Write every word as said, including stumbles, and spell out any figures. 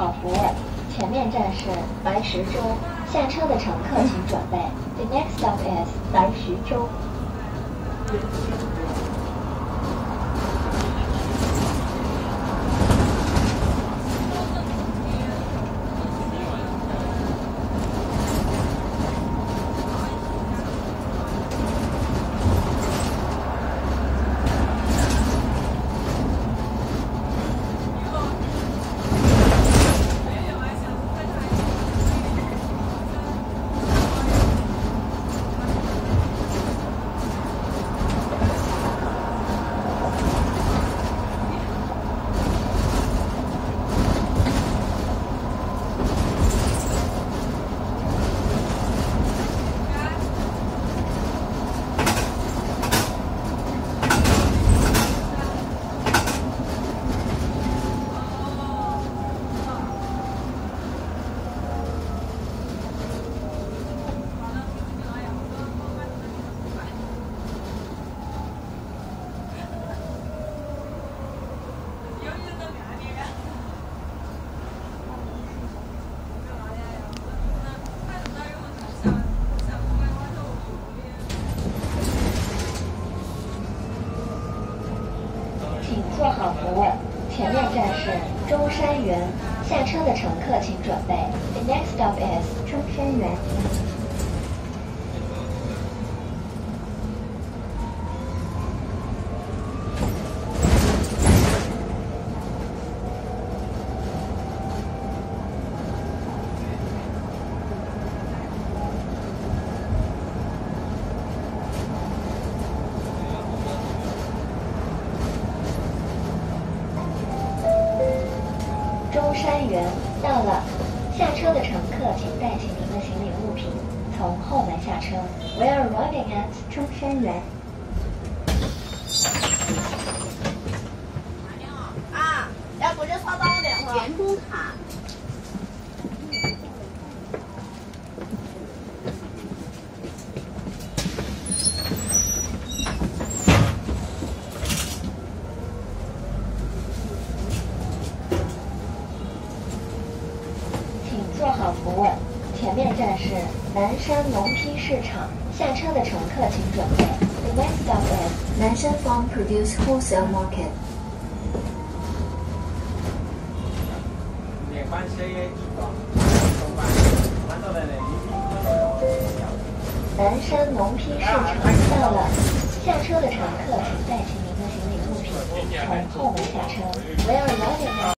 好服务，前面站是白石洲，下车的乘客请准备。The next stop is 白石洲。请坐好扶稳，前面站是中山园，下车的乘客请准备。The next stop is 中山园。中山园到了，下车的乘客请带起您的行李物品，从后门下车。We are arriving at 中山园。 啊，要不就稍等点会儿。员工卡。 坐好扶稳，前面站是南山农批市场，下车的乘客请准备。The next stop is 南山 Farm Produce Wholesale Market。南山农批市场到了，下车的乘客请带起您的行李物品，从后门下车。We are arriving at